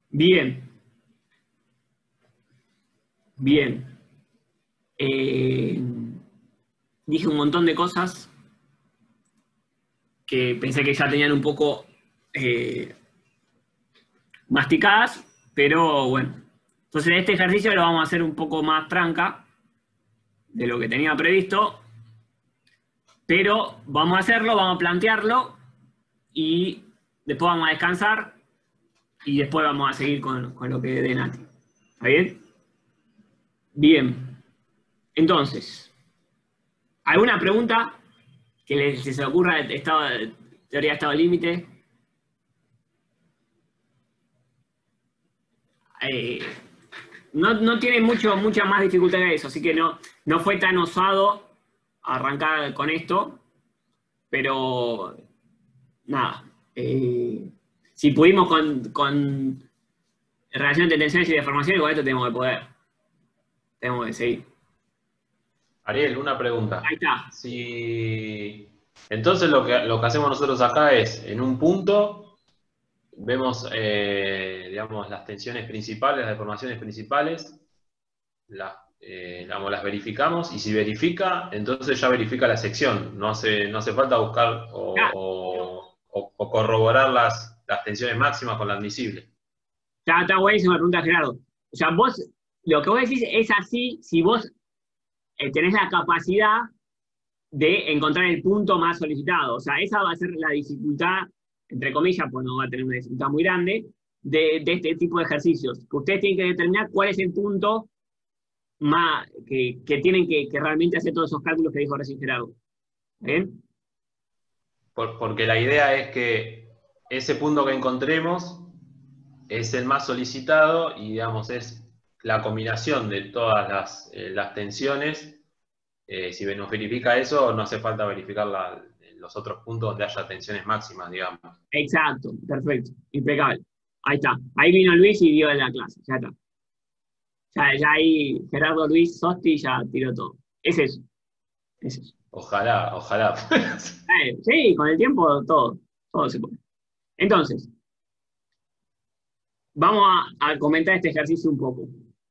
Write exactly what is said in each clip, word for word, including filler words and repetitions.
Bien. Bien. Eh, dije un montón de cosas que pensé que ya tenían un poco eh, masticadas, pero bueno. Entonces este ejercicio lo vamos a hacer un poco más tranca de lo que tenía previsto, pero vamos a hacerlo, vamos a plantearlo y después vamos a descansar y después vamos a seguir con, con lo que dé Nati. ¿Está bien? Bien. Entonces, ¿alguna pregunta que les, se ocurra de estado, teoría de estado límite? Eh, no, no tiene mucho, mucha más dificultad que eso, así que no, no fue tan osado arrancar con esto, pero nada. Eh, si pudimos con, con relación de tensiones y deformaciones, igual esto tenemos que poder. Tenemos que seguir. Ariel, una pregunta. Ahí está. Si... Entonces lo que, lo que hacemos nosotros acá es, en un punto, vemos eh, digamos, las tensiones principales, las deformaciones principales, las, eh, digamos, las verificamos, y si verifica, entonces ya verifica la sección. No hace, no hace falta buscar o, Ya, o, o- o corroborar las, las tensiones máximas con la admisible. está, está buenísima la pregunta, Gerardo. O sea, vos, lo que vos decís es así si vos eh, tenés la capacidad de encontrar el punto más solicitado. O sea, esa va a ser la dificultad, entre comillas, pues no va a tener una dificultad muy grande, de, de este tipo de ejercicios. Que ustedes tienen que determinar cuál es el punto más que, que tienen que, que realmente hacer todos esos cálculos que dijo recién Gerardo. ¿Bien? Por- porque la idea es que ese punto que encontremos es el más solicitado y, digamos, es la combinación de todas las, eh, las tensiones. Eh, si nos verifica eso, no hace falta verificar la- los otros puntos donde haya tensiones máximas, digamos. Exacto, perfecto, impecable. Ahí está. Ahí vino Luis y dio la clase, ya está. Ya, ya ahí Gerardo Luis Sosti ya tiró todo. Es eso, es eso. Ojalá, ojalá. Eh, sí, con el tiempo todo, todo se puede. Entonces, vamos a, a comentar este ejercicio un poco.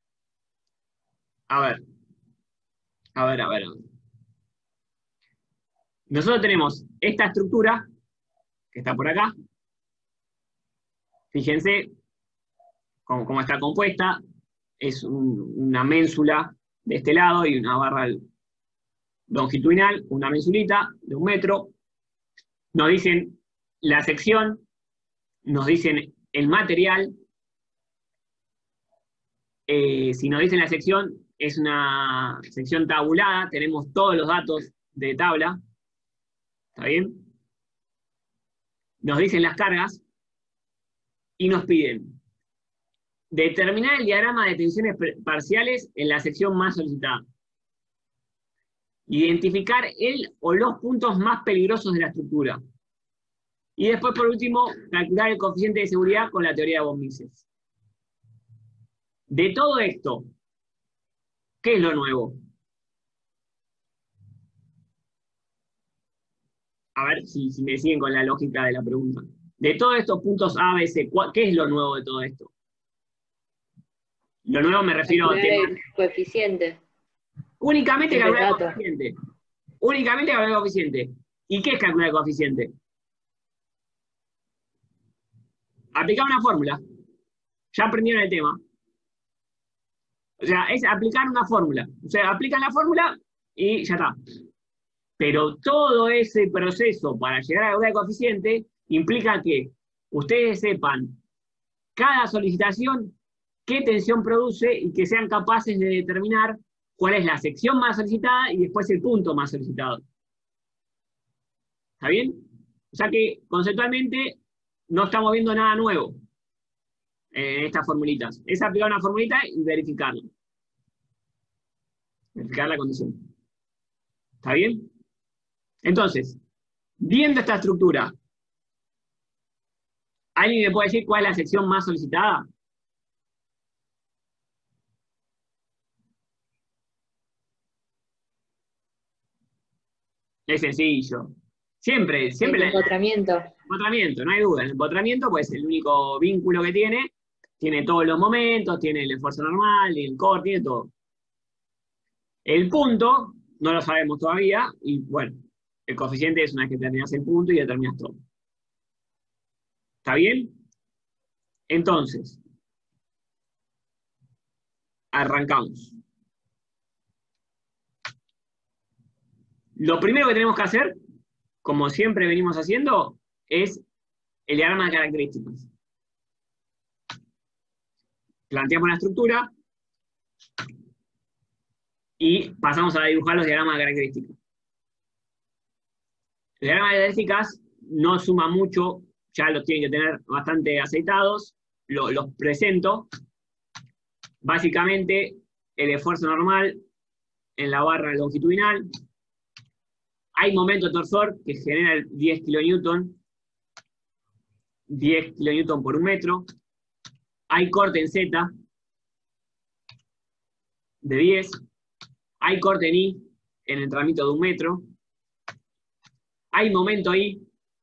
A ver, a ver, a ver. a ver. Nosotros tenemos esta estructura que está por acá. Fíjense cómo, cómo está compuesta. Es un- una ménsula de este lado y una barra longitudinal, una mensulita de un metro. Nos dicen la sección, nos dicen el material. Eh, si nos dicen la sección, es una sección tabulada, tenemos todos los datos de tabla. ¿Está bien? Nos dicen las cargas y nos piden determinar el diagrama de tensiones parciales en la sección más solicitada. Identificar el o los puntos más peligrosos de la estructura. Y después, por último, calcular el coeficiente de seguridad con la teoría de Von-Mises. De todo esto, ¿qué es lo nuevo? A ver si, si me siguen con la lógica de la pregunta. De todos estos puntos A, B, C, ¿qué es lo nuevo de todo esto? Lo nuevo me refiero a temas... el coeficiente. Únicamente El calcular el dato. coeficiente. Únicamente calcular el coeficiente. ¿Y qué es calcular el coeficiente? Aplicar una fórmula. Ya aprendieron el tema. O sea, es aplicar una fórmula. O sea, aplican la fórmula y ya está. Pero todo ese proceso para llegar a calcular el coeficiente implica que ustedes sepan cada solicitación qué tensión produce y que sean capaces de determinar cuál es la sección más solicitada y después el punto más solicitado. ¿Está bien? O sea que conceptualmente no estamos viendo nada nuevo en estas formulitas. Es aplicar una formulita y verificarla. Verificar la condición. ¿Está bien? Entonces, viendo esta estructura, ¿alguien me puede decir cuál es la sección más solicitada? Es sencillo. Siempre, siempre. El La, empotramiento. empotramiento, no hay duda. El empotramiento, pues, el único vínculo que tiene Tiene todos los momentos, tiene el esfuerzo normal, el core, tiene todo. El punto, no lo sabemos todavía, y bueno, el coeficiente es una vez que terminas el punto y determinas todo. ¿Está bien? Entonces, arrancamos. Lo primero que tenemos que hacer, como siempre venimos haciendo, es el diagrama de características. Planteamos la estructura y pasamos a dibujar los diagramas de características. Los diagramas de características no suma mucho, ya los tienen que tener bastante aceitados, lo, los presento. Básicamente, el esfuerzo normal en la barra longitudinal. Hay momento torsor que genera el diez kilonewton, diez kilonewton por un metro. Hay corte en Z de diez. Hay corte en I en el entrenamiento de un metro. Hay momento I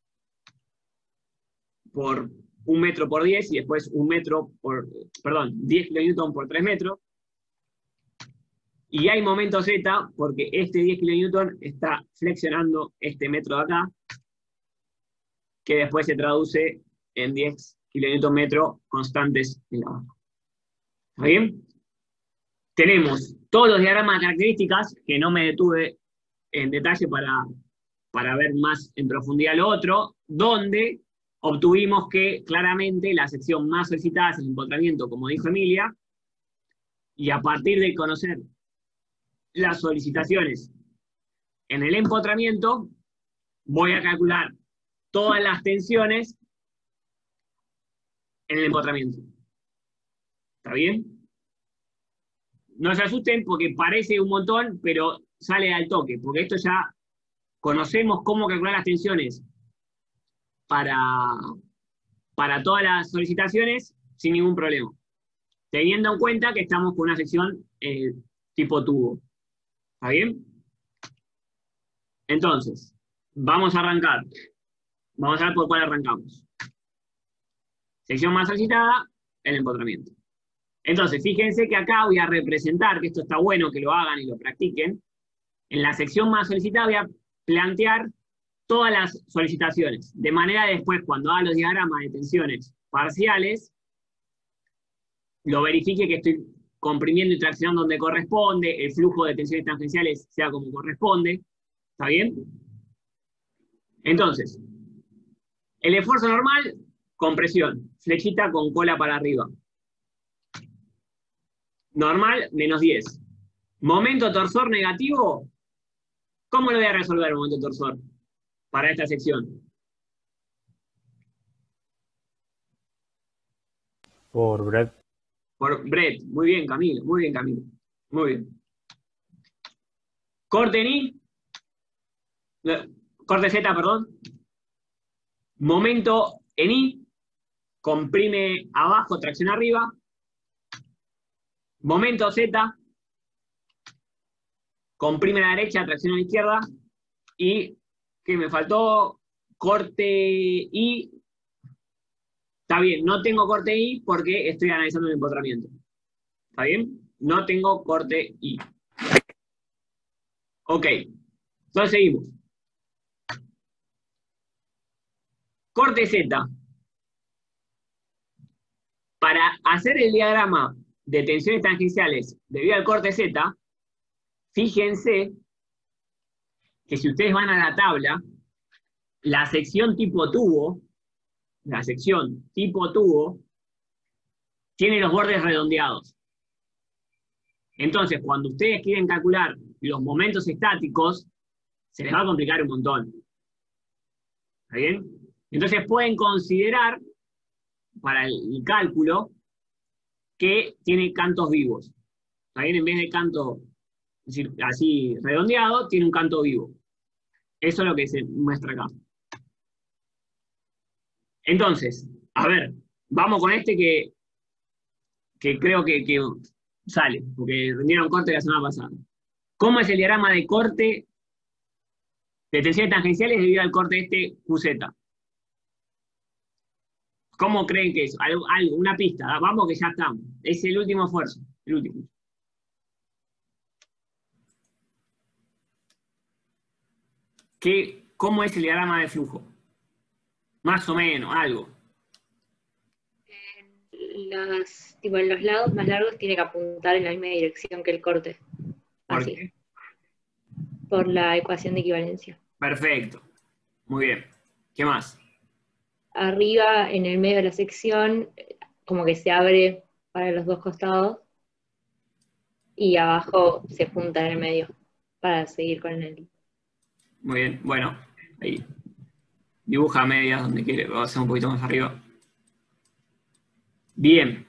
por un metro por diez y después un metro por, perdón, diez kilonewton por tres metros. Y hay momento Z porque este diez kilonewton está flexionando este metro de acá, que después se traduce en diez kilonewton metro constantes en la barra. ¿Está bien? Tenemos todos los diagramas de características, que no me detuve en detalle para, para ver más en profundidad lo otro, donde obtuvimos que claramente la sección más solicitada es el empotramiento, como dijo Emilia, y a partir de conocer las solicitaciones en el empotramiento, voy a calcular todas las tensiones en el empotramiento. ¿Está bien? No se asusten porque parece un montón, pero sale al toque, porque esto ya conocemos cómo calcular las tensiones para, para todas las solicitaciones sin ningún problema. Teniendo en cuenta que estamos con una sección eh, tipo tubo. ¿Está bien? Entonces, vamos a arrancar. Vamos a ver por cuál arrancamos. Sección más solicitada, el empotramiento. Entonces, fíjense que acá voy a representar, que esto está bueno que lo hagan y lo practiquen. En la sección más solicitada voy a plantear todas las solicitaciones, de manera que después, cuando haga los diagramas de tensiones parciales, lo verifique que estoy comprimiendo y traccionando donde corresponde, el flujo de tensiones tangenciales sea como corresponde. ¿Está bien? Entonces, el esfuerzo normal, compresión, flechita con cola para arriba. Normal, menos diez. Momento torsor negativo, ¿cómo lo voy a resolver el momento torsor para esta sección? Por Brett. Por Brett. Muy bien, Camilo. Muy bien, Camilo. Muy bien. Corte en I. Corte Z, perdón. Momento en I. Comprime abajo, tracción arriba. Momento Z. Comprime a la derecha, tracción a la izquierda. Y, ¿qué me faltó? Corte I. Está bien, no tengo corte I porque estoy analizando el empotramiento. ¿Está bien? No tengo corte I. Ok. Entonces seguimos. Corte Z. Para hacer el diagrama de tensiones tangenciales debido al corte Z, fíjense que si ustedes van a la tabla, la sección tipo tubo, la sección tipo tubo, tiene los bordes redondeados. Entonces, cuando ustedes quieren calcular los momentos estáticos, se les va a complicar un montón. ¿Está bien? Entonces pueden considerar, para el cálculo, que tiene cantos vivos. ¿Está bien? En vez de canto así redondeado, tiene un canto vivo. Eso es lo que se muestra acá. Entonces, a ver, vamos con este que, que creo que, que sale, porque rindieron corte la semana pasada. ¿Cómo es el diagrama de corte de tensiones tangenciales debido al corte este Q Z? ¿Cómo creen que es? Algo, algo, una pista. Vamos que ya estamos. Es el último esfuerzo. El último. ¿Qué, ¿Cómo es el diagrama de flujo? Más o menos, algo. Las, tipo, en los lados más largos tiene que apuntar en la misma dirección que el corte. ¿Por Así. qué? Por la ecuación de equivalencia. Perfecto. Muy bien. ¿Qué más? Arriba, en el medio de la sección, como que se abre para los dos costados. Y abajo se junta en el medio para seguir con el... Muy bien. Bueno, ahí. Dibuja a medias donde quiere. Lo va a hacer un poquito más arriba. Bien.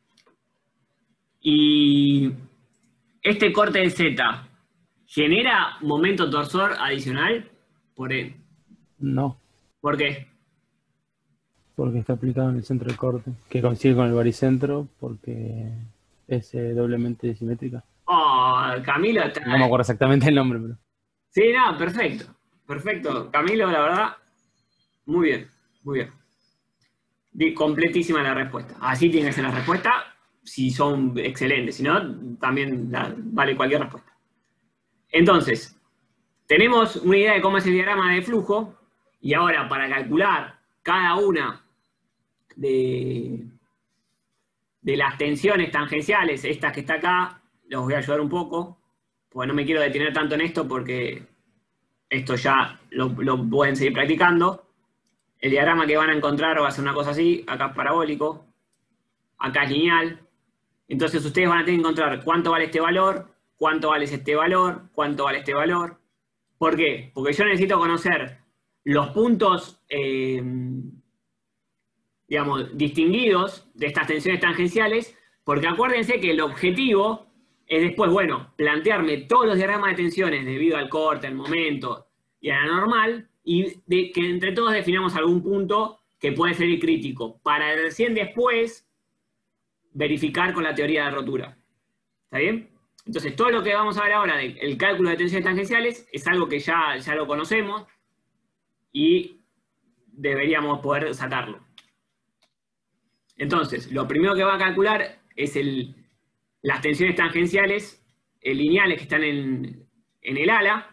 Y este corte de Z, ¿genera momento torsor adicional? Por el... No, ¿Por qué? porque está aplicado en el centro del corte, que coincide con el baricentro, porque es eh, doblemente simétrica. Oh, Camilo está... No me acuerdo exactamente el nombre, pero... Sí, no, perfecto. Perfecto. Camilo, la verdad, muy bien, muy bien. Di- completísima la respuesta. Así tiene que ser la respuesta, si son excelentes. Si no, también la- vale cualquier respuesta. Entonces, tenemos una idea de cómo es el diagrama de flujo, y ahora para calcular cada una de, de las tensiones tangenciales, estas que está acá, los voy a ayudar un poco, porque no me quiero detener tanto en esto, porque esto ya lo, lo pueden seguir practicando. El diagrama que van a encontrar va a ser una cosa así, acá es parabólico, acá es lineal. Entonces ustedes van a tener que encontrar cuánto vale este valor, cuánto vale este valor, cuánto vale este valor. ¿Por qué? Porque yo necesito conocer los puntos, eh, digamos, distinguidos de estas tensiones tangenciales, porque acuérdense que el objetivo es después, bueno, plantearme todos los diagramas de tensiones debido al corte, al momento y a la normal, y de que entre todos definamos algún punto que puede ser el crítico, para recién después verificar con la teoría de rotura. ¿Está bien? Entonces, todo lo que vamos a ver ahora del cálculo de tensiones tangenciales es algo que ya, ya lo conocemos y deberíamos poder sacarlo. Entonces, lo primero que va a calcular es el, las tensiones tangenciales eh, lineales que están en, en el ala.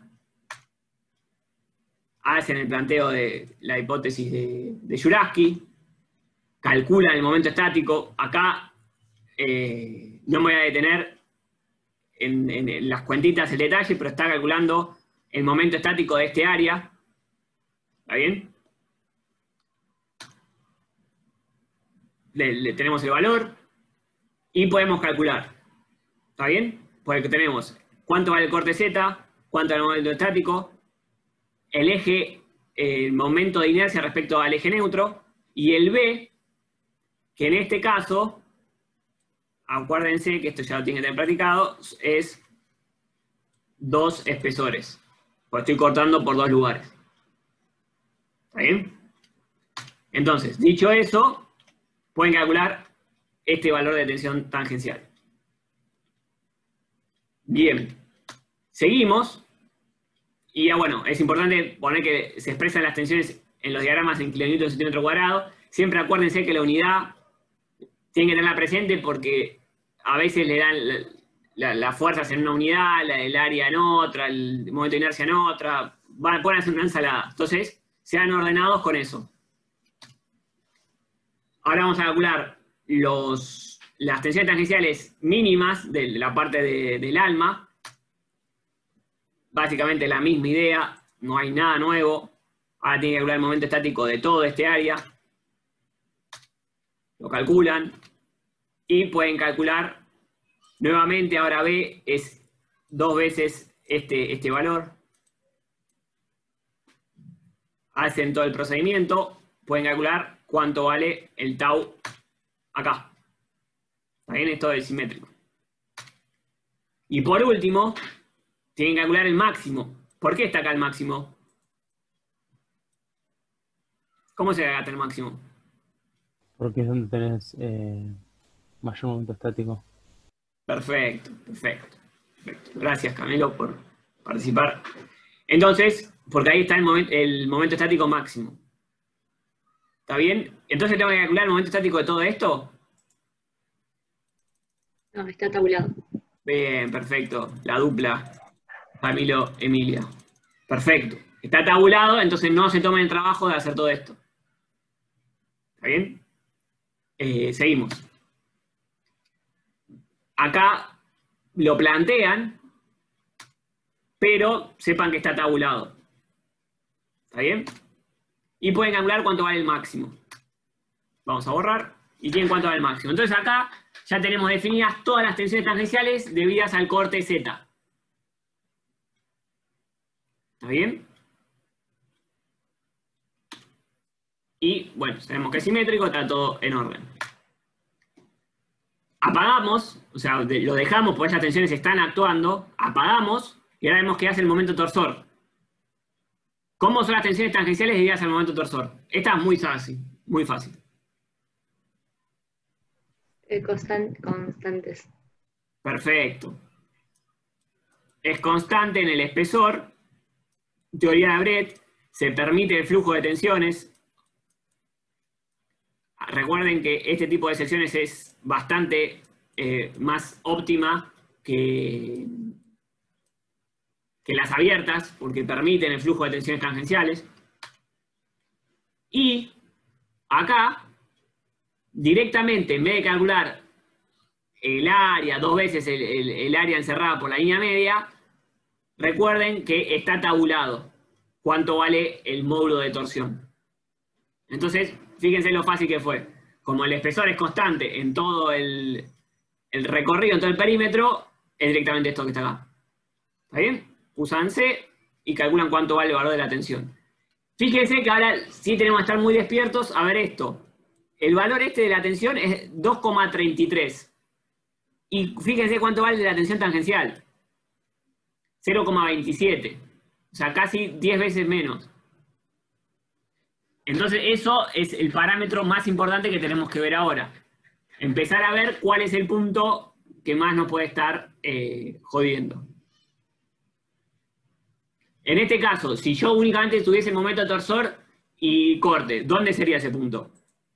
Hacen el planteo de la hipótesis de, de Jurafsky, calculan el momento estático. Acá eh, no me voy a detener en, en, en las cuentitas, el detalle, pero está calculando el momento estático de este área. ¿Está bien? Le, le tenemos el valor y podemos calcular. ¿Está bien? Porque tenemos cuánto vale el corte Z, cuánto vale el momento estático, el eje, el momento de inercia respecto al eje neutro, y el B, que en este caso, acuérdense que esto ya lo tienen que tener practicado, es dos espesores. Pues estoy cortando por dos lugares. ¿Está bien? Entonces, dicho eso, pueden calcular este valor de tensión tangencial. Bien. Seguimos. Y ya bueno, es importante poner que se expresan las tensiones en los diagramas en kilonewton por centímetro cuadrado. Siempre acuérdense que la unidad tienen que tenerla presente porque a veces le dan la, la, las fuerzas en una unidad, la, el área en otra, el momento de inercia en otra. Van, pueden hacer una ensalada. Entonces, sean ordenados con eso. Ahora vamos a calcular los, las tensiones tangenciales mínimas de la parte de, del alma. Básicamente la misma idea, no hay nada nuevo. Ahora tienen que calcular el momento estático de todo este área. Lo calculan. Y pueden calcular, nuevamente ahora B es dos veces este, este valor. Hacen todo el procedimiento. Pueden calcular cuánto vale el tau acá. ¿Está bien? Esto es simétrico. Y por último, tienen que calcular el máximo. ¿Por qué está acá el máximo? ¿Cómo se gasta el máximo? Porque es donde tenés eh, mayor momento estático. Perfecto, perfecto, perfecto. Gracias, Camilo, por participar. Entonces, porque ahí está el momento, el momento estático máximo. ¿Está bien? Entonces tengo que calcular el momento estático de todo esto. No, está tabulado. Bien, perfecto. La dupla Camilo, Emilia. Perfecto. Está tabulado, entonces no se tomen el trabajo de hacer todo esto. ¿Está bien? Eh, seguimos. Acá lo plantean, pero sepan que está tabulado. ¿Está bien? Y pueden calcular cuánto vale el máximo. Vamos a borrar. Y tienen cuánto vale el máximo. Entonces acá ya tenemos definidas todas las tensiones tangenciales debidas al corte Z. ¿Está bien? Y bueno, sabemos que es simétrico, está todo en orden. Apagamos, o sea, lo dejamos porque esas tensiones están actuando, apagamos y ahora vemos que hace el momento torsor. ¿Cómo son las tensiones tangenciales debidas al momento torsor? Esta es muy fácil, muy fácil. Eh, constan- constantes. Perfecto. Es constante en el espesor. Teoría de Brett. Se permite el flujo de tensiones. Recuerden que este tipo de secciones es bastante eh, más óptima que, que las abiertas, porque permiten el flujo de tensiones tangenciales. Y acá, directamente, en vez de calcular el área, dos veces el, el, el área encerrada por la línea media, recuerden que está tabulado cuánto vale el módulo de torsión. Entonces, fíjense lo fácil que fue. Como el espesor es constante en todo el, el recorrido, en todo el perímetro, es directamente esto que está acá. ¿Está bien? Usan C y calculan cuánto vale el valor de la tensión. Fíjense que ahora sí tenemos que estar muy despiertos a ver esto. El valor este de la tensión es dos coma treinta y tres. Y fíjense cuánto vale la tensión tangencial. cero coma veintisiete. O sea, casi diez veces menos. Entonces eso es el parámetro más importante que tenemos que ver ahora. Empezar a ver cuál es el punto que más nos puede estar eh, jodiendo. En este caso, si yo únicamente tuviese momento torsor y corte, ¿dónde sería ese punto?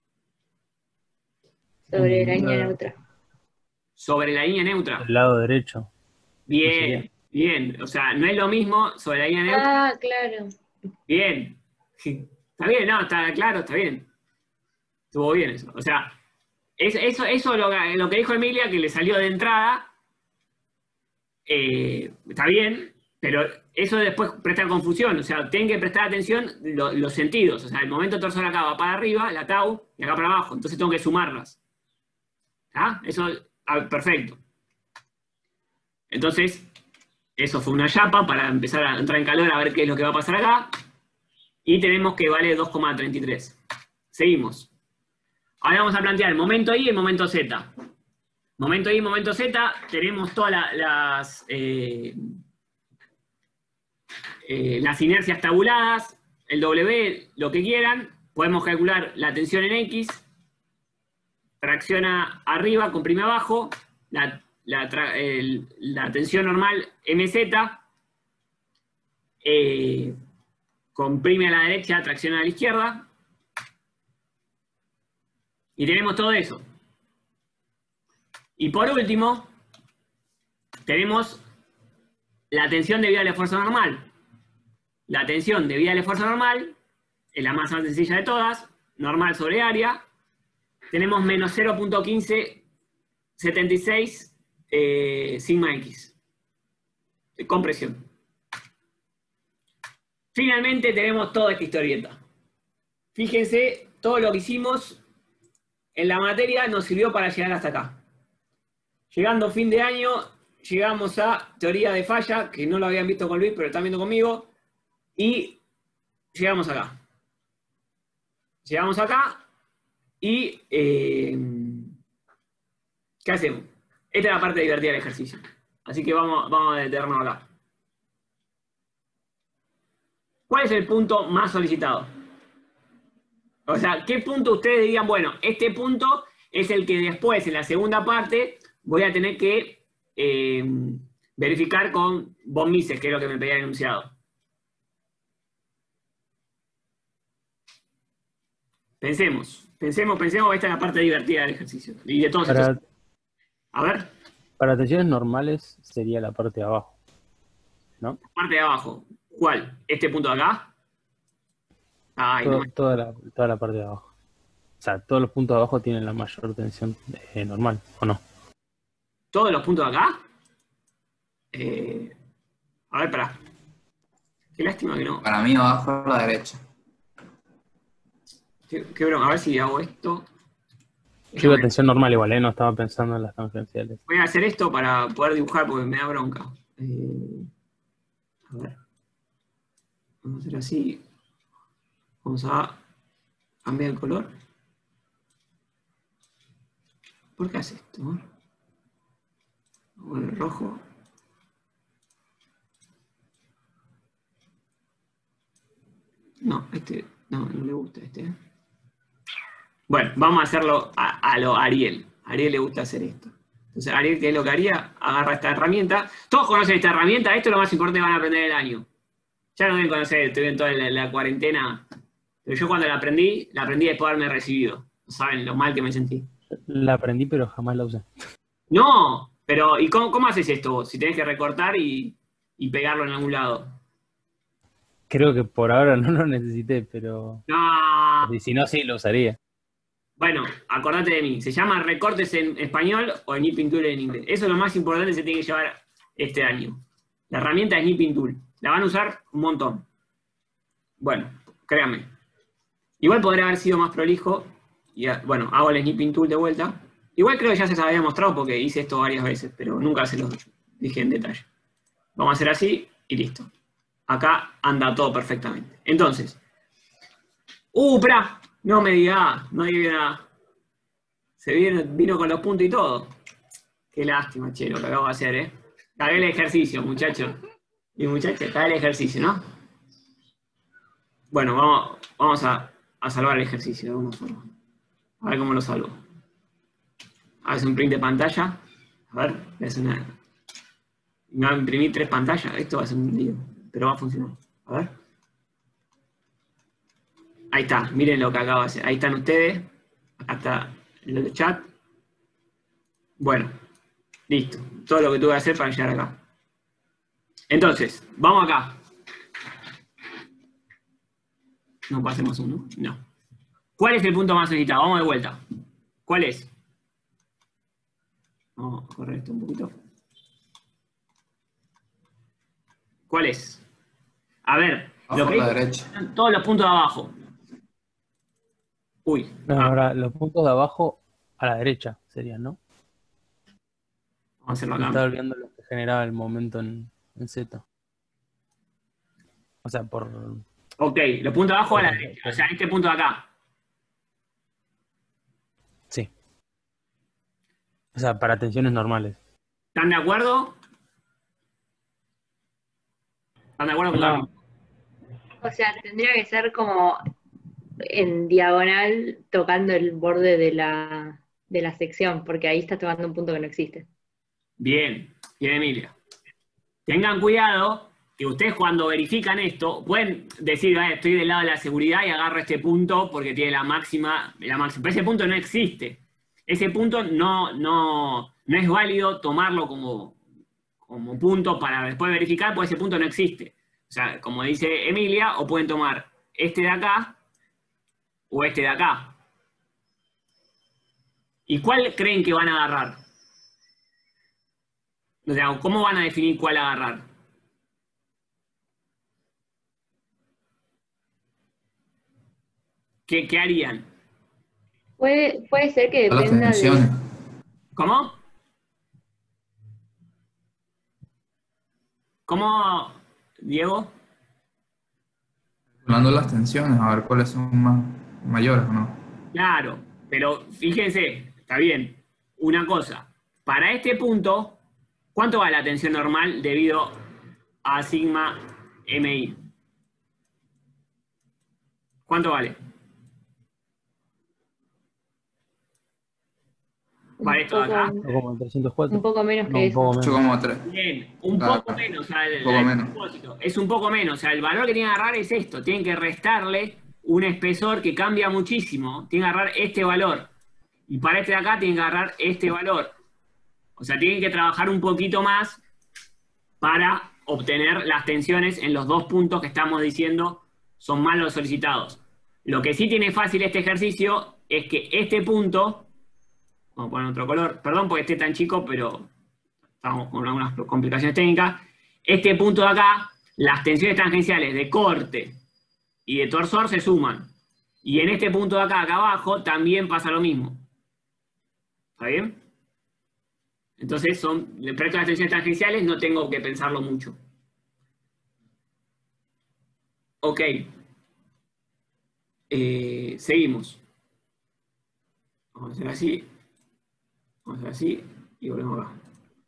Sobre la línea Claro. neutra. Sobre la línea neutra. El lado derecho. Bien, bien. O sea, no es lo mismo sobre la línea neutra. Ah, claro. Bien. Está bien, no, está claro, está bien. Estuvo bien eso. O sea, es- eso, eso lo, que- lo que dijo Emilia, que le salió de entrada, eh, está bien, pero eso después presta confusión. O sea, tienen que prestar atención lo- los sentidos. O sea, el momento torsor acá va para arriba, la tau, y acá para abajo. Entonces tengo que sumarlas. ¿Ah? Eso, ah, perfecto. Entonces, eso fue una chapa para empezar a entrar en calor a ver qué es lo que va a pasar acá. Y tenemos que vale dos coma treinta y tres. Seguimos. Ahora vamos a plantear el momento I y el momento Z. Momento I y momento Z, tenemos todas la- las, eh, eh, las inercias tabuladas, el W, lo que quieran. Podemos calcular la tensión en X, tracciona arriba, comprime abajo, la, la, tra- el- la tensión normal M Z, eh, comprime a la derecha, tracciona a la izquierda. Y tenemos todo eso. Y por último, tenemos la tensión debida al esfuerzo normal. La tensión debida al esfuerzo normal es la más sencilla de todas, normal sobre área. Tenemos menos cero punto quince setenta y seis eh, sigma X. De compresión. Finalmente tenemos toda esta historieta. Fíjense, todo lo que hicimos en la materia nos sirvió para llegar hasta acá. Llegando fin de año, llegamos a teoría de falla, que no lo habían visto con Luis, pero lo están viendo conmigo, y llegamos acá. Llegamos acá y eh, ¿qué hacemos? Esta es la parte divertida del ejercicio. Así que vamos, vamos a detenernos acá. ¿Cuál es el punto más solicitado? O sea, ¿qué punto ustedes dirían? Bueno, este punto es el que después, en la segunda parte, voy a tener que eh, verificar con von Mises, que es lo que me pedía el enunciado. Pensemos, pensemos, pensemos, esta es la parte divertida del ejercicio. Y de todos Para, estos. A ver, para tensiones normales sería la parte de abajo, ¿no? parte de abajo. ¿Cuál? ¿Este punto de acá? Ay, no Todo- me... toda, la, toda la parte de abajo. O sea, todos los puntos de abajo tienen la mayor tensión eh, normal, ¿o no? ¿Todos los puntos de acá? Eh, a ver, pará. Qué lástima que no. Para mí abajo a la derecha. Qué, qué broma. A ver si hago esto. Yo iba a tensión normal igual, ¿eh? No estaba pensando en las tangenciales. Voy a hacer esto para poder dibujar porque me da bronca. Eh, a ver. Vamos a hacer así. Vamos a cambiar el color. ¿Por qué hace esto? Vamos a poner rojo. No, este, no, no le gusta este. ¿eh? Bueno, vamos a hacerlo a, a lo Ariel. A Ariel le gusta hacer esto. Entonces, Ariel, ¿qué es lo que haría? Agarra esta herramienta. Todos conocen esta herramienta. Esto es lo más importante que van a aprender el año. Ya lo deben conocer, estoy en toda la, la cuarentena. Pero yo cuando la aprendí, la aprendí después de haberme recibido. No saben lo mal que me sentí. La aprendí, pero jamás la usé. No, pero ¿y cómo, cómo haces esto vos? Si tenés que recortar y, y pegarlo en algún lado. Creo que por ahora no lo necesité, pero No. y si no, sí lo usaría. Bueno, acordate de mí. Se llama recortes en español o Snipping Tool en inglés. Eso es lo más importante que se tiene que llevar este año. La herramienta es Snipping Tool. La van a usar un montón. Bueno, créanme. Igual podría haber sido más prolijo. Y, bueno, hago el Snipping Tool de vuelta. Igual creo que ya se les había mostrado porque hice esto varias veces, pero nunca se los dije en detalle. Vamos a hacer así y listo. Acá anda todo perfectamente. Entonces. ¡Uh, espera! No me diga, no diga nada. Se vino, vino con los puntos y todo. Qué lástima, che, lo que acabo de hacer, ¿eh? Cagué el ejercicio, muchachos. Y muchachos, cagué el ejercicio, ¿no? Bueno, vamos, vamos a, a salvar el ejercicio de alguna forma. A ver cómo lo salvo. Haces un print de pantalla. A ver, voy a hacer una... Me va a imprimir tres pantallas. Esto va a ser un lío, pero va a funcionar. A ver. Ahí está, miren lo que acabo de hacer. Ahí están ustedes. Acá está el chat. Bueno, listo. Todo lo que tuve que hacer para llegar acá. Entonces, vamos acá. No pasemos uno. No. ¿Cuál es el punto más solicitado? Vamos de vuelta. ¿Cuál es? Vamos a correr esto un poquito. ¿Cuál es? A ver. Lo que Abajo a la dice, derecha. todos los puntos de abajo. Uy. No, ah, ahora los puntos de abajo a la derecha serían, ¿no? Vamos a hacerlo Me acá. estaba olvidando lo que generaba el momento en, en Z. O sea, por... Ok, los puntos de abajo a la derecha. O sea, este punto de acá. Sí. O sea, para tensiones normales. ¿Están de acuerdo? ¿Están de acuerdo con No. la... O sea, tendría que ser como en diagonal tocando el borde de la, de la sección, porque ahí estás tocando un punto que no existe. Bien, bien, Emilia. Tengan cuidado que ustedes cuando verifican esto, pueden decir, "Ah, estoy del lado de la seguridad y agarro este punto porque tiene la máxima, la máxima". Pero ese punto no existe. Ese punto no, no, no es válido tomarlo como, como punto para después verificar, porque ese punto no existe. O sea, como dice Emilia, o pueden tomar este de acá o este de acá. ¿Y cuál creen que van a agarrar? O sea, ¿cómo van a definir cuál agarrar? ¿Qué, qué harían? Puede, puede ser que Todas las dependa tensiones. de... ¿Cómo? ¿Cómo, Diego? Hablando de las tensiones, a ver cuáles son más mayores o no. Claro, pero fíjense, está bien. Una cosa, para este punto, ¿cuánto va la tensión normal debido a sigma M I? ¿Cuánto vale? un Para esto de acá. poco, ¿O como el trescientos cuatro? un poco menos No, que un poco eso. ocho menos. coma tres. Bien, un Claro, poco menos. O sea, el, un poco el menos. propósito es un poco menos. O sea, el valor que tiene que agarrar es esto. Tienen que restarle un espesor que cambia muchísimo. Tiene que agarrar este valor. Y para este de acá tiene que agarrar este valor. O sea, tienen que trabajar un poquito más para obtener las tensiones en los dos puntos que estamos diciendo son más los solicitados. Lo que sí tiene fácil este ejercicio es que este punto, vamos a poner otro color, perdón porque esté tan chico, pero estamos con algunas complicaciones técnicas. Este punto de acá, las tensiones tangenciales de corte y de torsor se suman. Y en este punto de acá, acá abajo, también pasa lo mismo. ¿Está bien? Entonces, son, respecto a las tensiones tangenciales, no tengo que pensarlo mucho. Ok. Eh, seguimos. Vamos a hacer así. Vamos a hacer así. Y volvemos acá.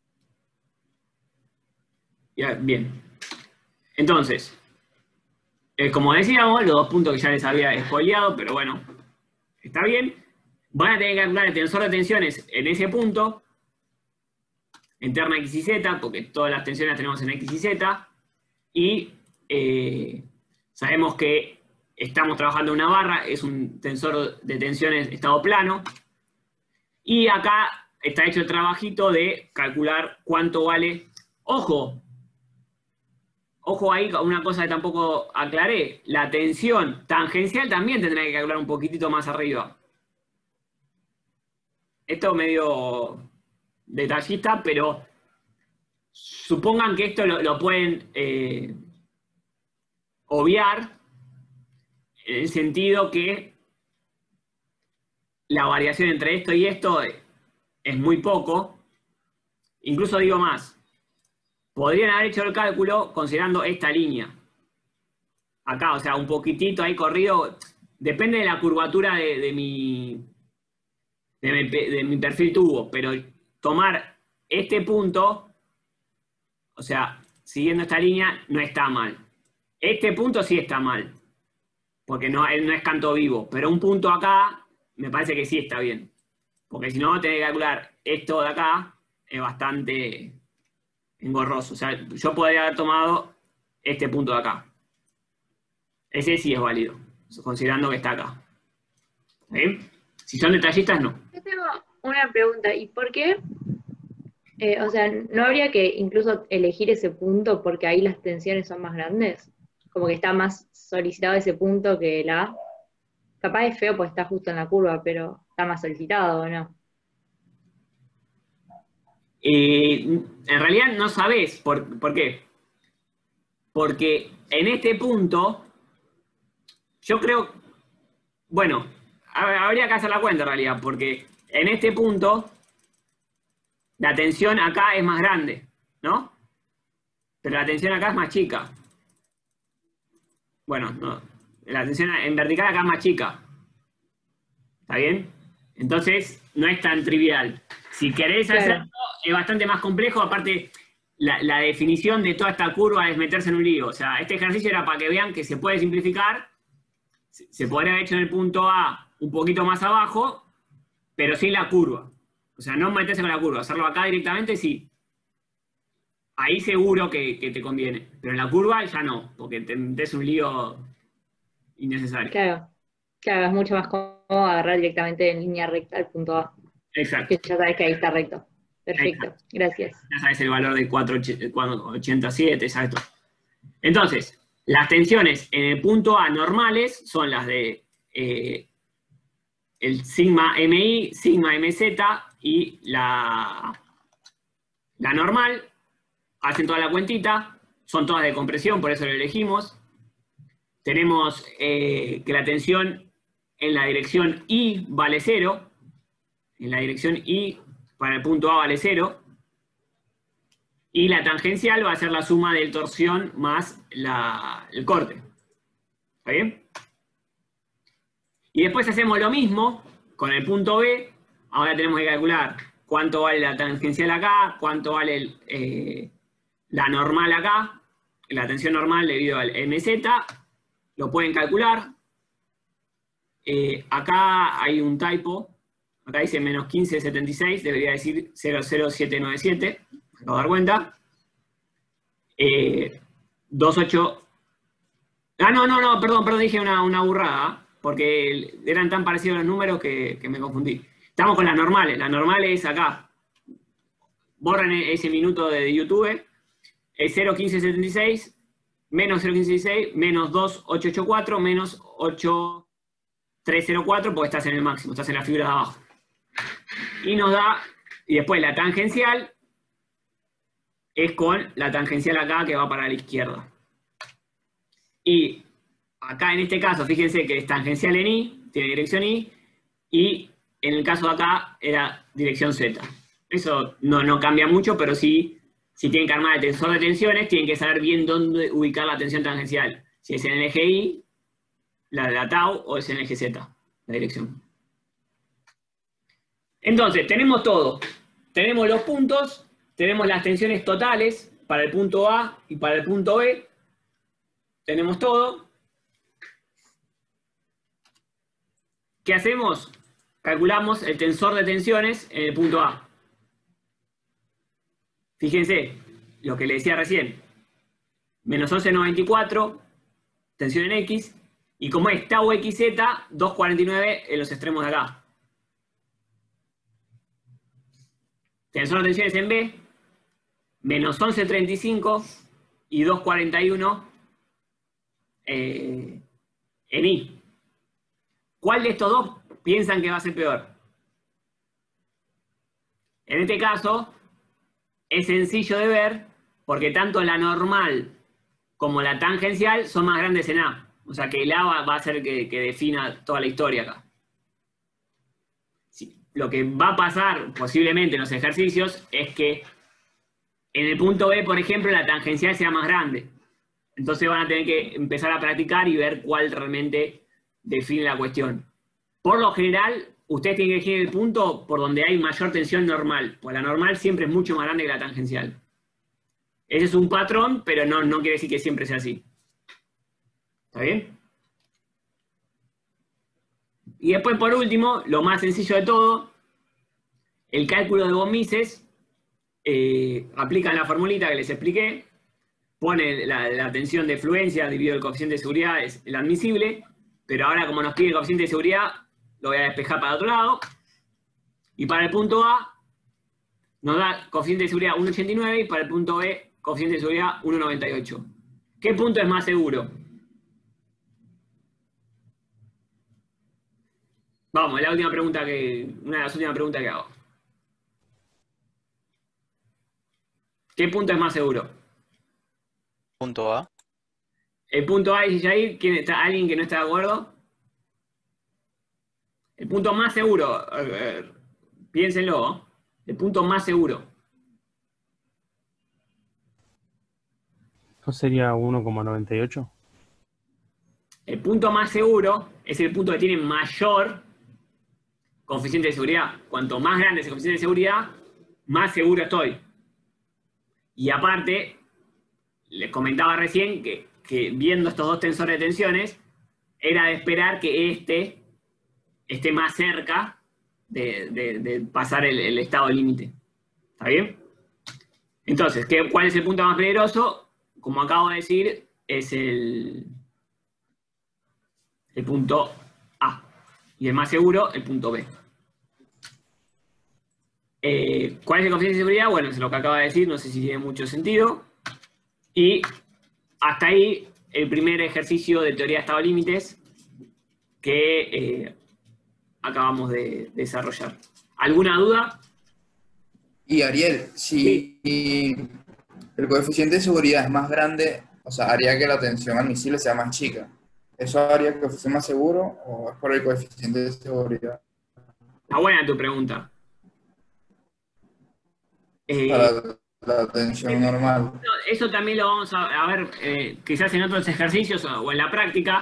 Ya, bien. Entonces, eh, como decíamos, los dos puntos que ya les había espoleado, pero bueno, está bien. Van a tener que calcular el tensor de tensiones en ese punto, en terna X y Z, porque todas las tensiones las tenemos en X y Z, y eh, sabemos que estamos trabajando en una barra, es un tensor de tensiones estado plano, y acá está hecho el trabajito de calcular cuánto vale. Ojo, ojo ahí, una cosa que tampoco aclaré, la tensión tangencial también tendrá que calcular un poquitito más arriba. Esto medio detallista, pero supongan que esto lo, lo pueden eh, obviar en el sentido que la variación entre esto y esto es muy poco. Incluso digo más, podrían haber hecho el cálculo considerando esta línea. Acá, o sea, un poquitito ahí corrido, depende de la curvatura de, de mi... De mi, de mi perfil tubo, pero tomar este punto, o sea, siguiendo esta línea, no está mal. Este punto sí está mal, porque no, no es canto vivo, pero un punto acá me parece que sí está bien, porque si no, tener que calcular esto de acá es bastante engorroso. O sea, yo podría haber tomado este punto de acá. Ese sí es válido, considerando que está acá. ¿Sí? Si son detallistas, no. Yo tengo una pregunta, ¿y por qué? Eh, o sea, ¿no habría que incluso elegir ese punto porque ahí las tensiones son más grandes? Como que está más solicitado ese punto que la A. Capaz es feo porque está justo en la curva, pero está más solicitado, ¿o no? Eh, en realidad no sabés por, por qué. Porque en este punto, yo creo, bueno, habría que hacer la cuenta en realidad, porque en este punto la tensión acá es más grande, ¿no? Pero la tensión acá es más chica. Bueno, no, la tensión en vertical acá es más chica. ¿Está bien? Entonces, no es tan trivial. Si querés Claro. hacerlo, es bastante más complejo. Aparte, la, la definición de toda esta curva es meterse en un lío. O sea, este ejercicio era para que vean que se puede simplificar. Se, se podría haber hecho en el punto A un poquito más abajo, pero sin la curva. O sea, no meterse con la curva. Hacerlo acá directamente, sí. Ahí seguro que, que te conviene. Pero en la curva ya no, porque te metes un lío innecesario. Claro, claro, es mucho más cómodo agarrar directamente en línea recta al punto A, Exacto. que ya sabes que ahí está recto. Perfecto, Exacto. gracias. Ya sabes el valor de cuatro ochenta y siete, exacto. Entonces, las tensiones en el punto A normales son las de eh, el sigma M I, sigma M Z y la, la normal. Hacen toda la cuentita, son todas de compresión, por eso lo elegimos. Tenemos eh, que la tensión en la dirección I vale cero. En la dirección I para el punto A vale cero. Y la tangencial va a ser la suma del torsión más la, el corte. ¿Está bien? Y después hacemos lo mismo con el punto B. Ahora tenemos que calcular cuánto vale la tangencial acá, cuánto vale el, eh, la normal acá, la tensión normal debido al M Z. Lo pueden calcular. Eh, acá hay un typo. Acá dice menos quince setenta y seis, debería decir cero cero siete nueve siete. Me acabo de dar cuenta. Eh, veintiocho Ah, no, no, no, perdón, perdón, dije una, una burrada, porque eran tan parecidos los números que, que me confundí. Estamos con las normales. Las normales acá. Borren ese minuto de YouTube. Es cero punto quince setenta y seis, menos cero punto quince sesenta y seis, menos dos punto ocho ocho cuatro, menos ocho punto trescientos cuatro, porque estás en el máximo, estás en la fibra de abajo. Y nos da, y después la tangencial es con la tangencial acá que va para la izquierda. Y acá en este caso, fíjense que es tangencial en Y, tiene dirección Y, y en el caso de acá era dirección Z. Eso no, no cambia mucho, pero sí, si tienen que armar el tensor de tensiones, tienen que saber bien dónde ubicar la tensión tangencial. Si es en el eje Y, la de la tau, o es en el eje Z, la dirección. Entonces, tenemos todo. Tenemos los puntos, tenemos las tensiones totales para el punto A y para el punto B. Tenemos todo. ¿Qué hacemos? Calculamos el tensor de tensiones en el punto A. Fíjense, lo que le decía recién. Menos once coma noventa y cuatro, tensión en X, y como es tau X Z, dos coma cuarenta y nueve en los extremos de acá. Tensor de tensiones en B, menos once coma treinta y cinco y dos coma cuarenta y uno eh, en Y. ¿Cuál de estos dos piensan que va a ser peor? En este caso, es sencillo de ver, porque tanto la normal como la tangencial son más grandes en A. O sea que el A va, va a ser que, que defina toda la historia acá. Sí, lo que va a pasar posiblemente en los ejercicios es que en el punto B, por ejemplo, la tangencial sea más grande. Entonces van a tener que empezar a practicar y ver cuál realmente define la cuestión. Por lo general, ustedes tienen que elegir el punto por donde hay mayor tensión normal. Pues la normal siempre es mucho más grande que la tangencial. Ese es un patrón, pero no, no quiere decir que siempre sea así. ¿Está bien? Y después, por último, lo más sencillo de todo, el cálculo de von Mises. Eh, aplican la formulita que les expliqué, pone la, la tensión de fluencia dividido el coeficiente de seguridad, es el admisible, pero ahora como nos pide el coeficiente de seguridad, lo voy a despejar para otro lado. Y para el punto A, nos da coeficiente de seguridad uno coma ochenta y nueve y para el punto B, coeficiente de seguridad uno coma noventa y ocho. ¿Qué punto es más seguro? Vamos, es la última pregunta que, una de las últimas preguntas que hago. ¿Qué punto es más seguro? Punto A. El punto A, dice Jair, ¿quién está? ¿Alguien que no está de acuerdo? El punto más seguro, a ver, piénsenlo, el punto más seguro. ¿No sería uno coma noventa y ocho? El punto más seguro es el punto que tiene mayor coeficiente de seguridad. Cuanto más grande es el coeficiente de seguridad, más seguro estoy. Y aparte, les comentaba recién que, que viendo estos dos tensores de tensiones, era de esperar que este esté más cerca de, de, de pasar el, el estado límite. ¿Está bien? Entonces, ¿qué, ¿cuál es el punto más peligroso? Como acabo de decir, es el, el punto A. Y el más seguro, el punto B. Eh, ¿Cuál es el coeficiente de seguridad? Bueno, es lo que acabo de decir, no sé si tiene mucho sentido. Y hasta ahí el primer ejercicio de teoría de estado límites que eh, acabamos de desarrollar. ¿Alguna duda? Y Ariel, si el coeficiente de seguridad es más grande, o sea, haría que la tensión admisible sea más chica. ¿Eso haría que fuese más seguro o es por el coeficiente de seguridad? Está buena tu pregunta. Eh, Para la tensión normal. Eso también lo vamos a, a ver eh, quizás en otros ejercicios o, o en la práctica,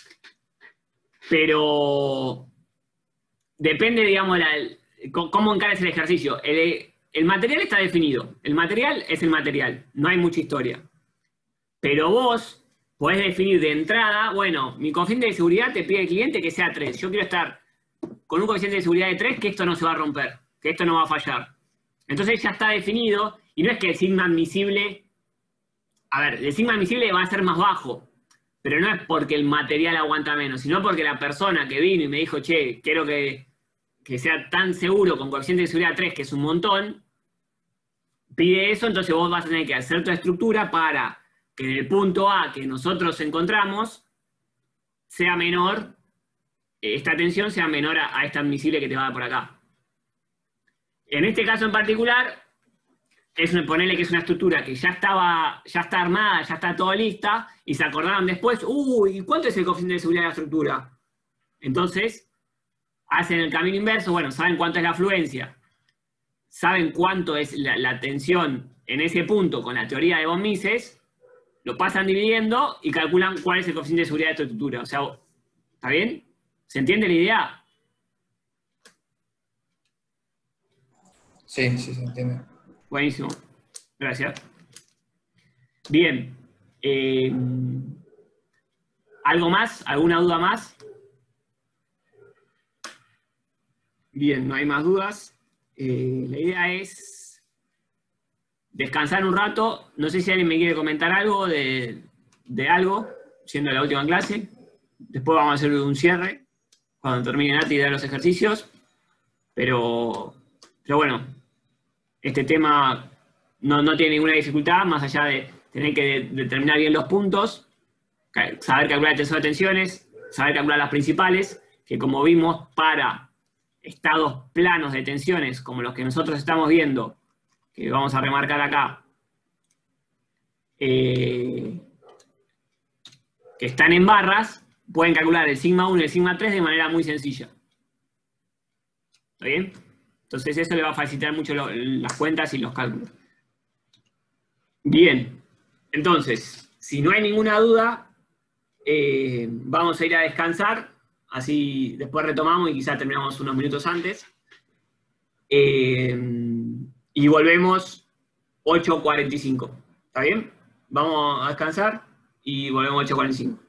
pero depende, digamos, la, cómo encares el ejercicio. El, el material está definido. El material es el material. No hay mucha historia. Pero vos podés definir de entrada, bueno, mi coeficiente de seguridad te pide el cliente que sea tres. Yo quiero estar con un coeficiente de seguridad de tres, que esto no se va a romper, que esto no va a fallar. Entonces ya está definido, y no es que el sigma admisible, a ver, el sigma admisible va a ser más bajo, pero no es porque el material aguanta menos, sino porque la persona que vino y me dijo, che, quiero que, que sea tan seguro con coeficiente de seguridad tres, que es un montón, pide eso, entonces vos vas a tener que hacer tu estructura para que en el punto A que nosotros encontramos sea menor, esta tensión sea menor a, a esta admisible que te va a dar por acá. En este caso en particular, es un, ponerle que es una estructura que ya estaba, ya está armada, ya está toda lista, y se acordaron después, uy, ¿cuánto es el coeficiente de seguridad de la estructura? Entonces, hacen el camino inverso, bueno, saben cuánto es la afluencia, saben cuánto es la, la tensión en ese punto con la teoría de von Mises, lo pasan dividiendo y calculan cuál es el coeficiente de seguridad de esta estructura. O sea, ¿está bien? ¿Se entiende la idea? Sí, sí, se entiende. Buenísimo. Gracias. Bien. Eh, ¿Algo más? ¿Alguna duda más? Bien, no hay más dudas. Eh, la idea es descansar un rato. No sé si alguien me quiere comentar algo de, de algo, siendo la última clase. Después vamos a hacer un cierre, cuando termine Nati y dar los ejercicios. Pero, pero bueno, este tema no, no tiene ninguna dificultad, más allá de tener que de, determinar bien los puntos, saber calcular el tensor de tensiones, saber calcular las principales, que como vimos, para estados planos de tensiones, como los que nosotros estamos viendo, que vamos a remarcar acá, eh, que están en barras, pueden calcular el sigma uno y el sigma tres de manera muy sencilla. ¿Está bien? Entonces eso le va a facilitar mucho lo, las cuentas y los cálculos. Bien, entonces, si no hay ninguna duda, eh, vamos a ir a descansar, así después retomamos y quizás terminamos unos minutos antes. Eh, y volvemos ocho cuarenta y cinco, ¿está bien? Vamos a descansar y volvemos ocho cuarenta y cinco.